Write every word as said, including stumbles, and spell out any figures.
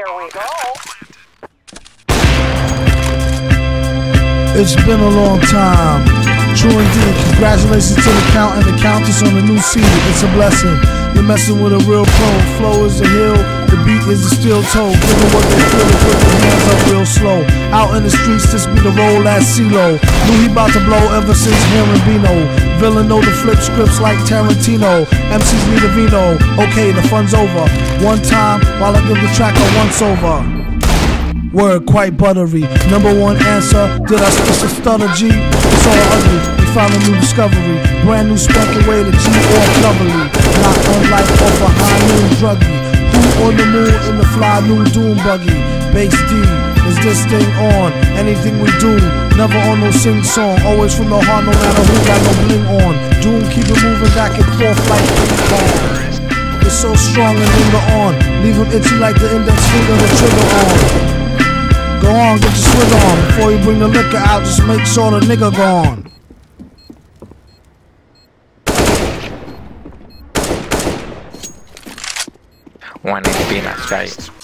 Here we go. It's been a long time. True indeed. Congratulations to the count and the countess on the new seed. It's a blessing. You're messing with a real pro. Flow is the hill, the beat is the steel toe. Giving what they feel and put their hands up real slow. Out in the streets, this be the roll at CeeLo. Knew he about to blow ever since hearing Bino. Villain know the flip scripts like Tarantino. M Cs need a vino. Okay, the fun's over. One time while I give the track a once over. Word quite buttery. Number one answer, did I still stutter G? It's all ugly, we found a new discovery. Brand new spanking way to G off doubly. Not unlike off a high noon druggy. Who on the moon in the fly new doom buggy? Bass D, is this thing on? Anything we do, never on no sing song. Always from the heart, no matter who got no bling on. Doom keep it moving back and forth like ping pong. It's so strong and linger on. Leave him itchy like the index finger the trigger on. Go on, get your swig on. Before you bring the liquor out, just make sure the nigga gone. One is peanuts, guys.